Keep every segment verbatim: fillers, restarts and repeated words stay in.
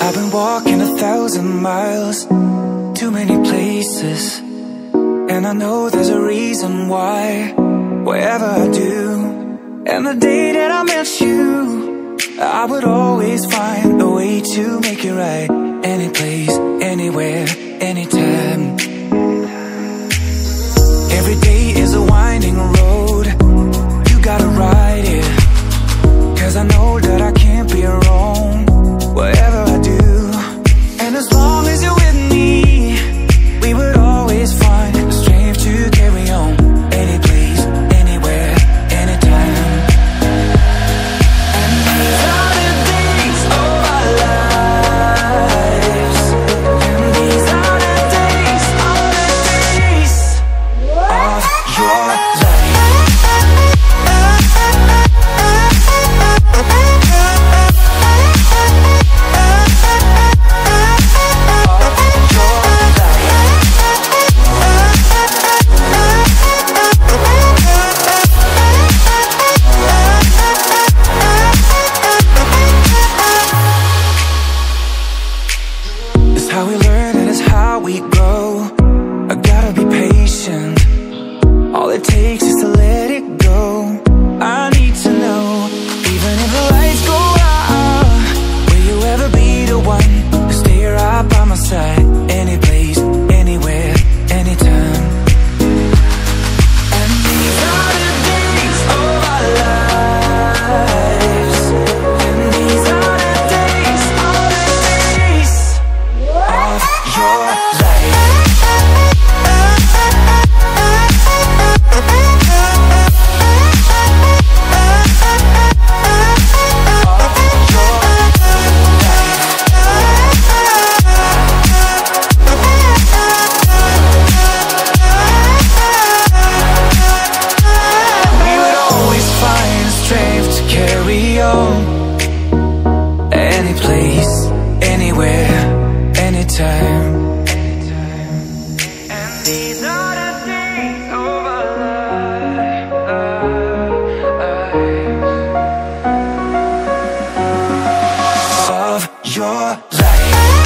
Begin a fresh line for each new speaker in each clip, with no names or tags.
I've been walking a thousand miles, too many places, and I know there's a reason why, wherever I do. And the day that I met you, I would always find a way to make it right. Any place, anywhere, anytime. Every day is a winding road, you gotta ride it, 'cause I know that I can't be wrong, whatever I do. And as long as you're with me, we would always find the strength to carry on. Any place, anywhere, anytime. And these are the days of our lives, and these are the days, all the days of your life. How we learn and it's how we grow. I gotta be patient. All it takes is to let it go. I need to know, even if the lights go out, will you ever be the one to stay right by my side? Any place, anywhere, anytime. And these are the days of our lives, and these are the days, all the days of your life. We would always find strength to carry on. Any place, anywhere, anytime. And these are the days of our lives, of your life.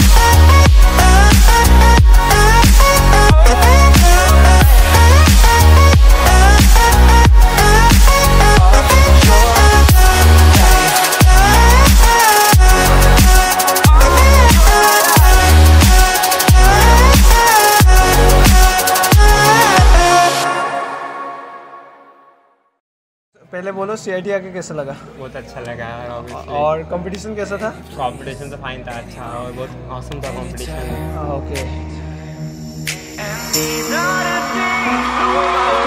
पहले बोलो सी I T आके कैसा लगा?
बहुत अच्छा लगा।
और competition कैसा था?
कंपटीशन तो फाइन था, अच्छा और बहुत औसम था competition.
Okay.
These are the days of our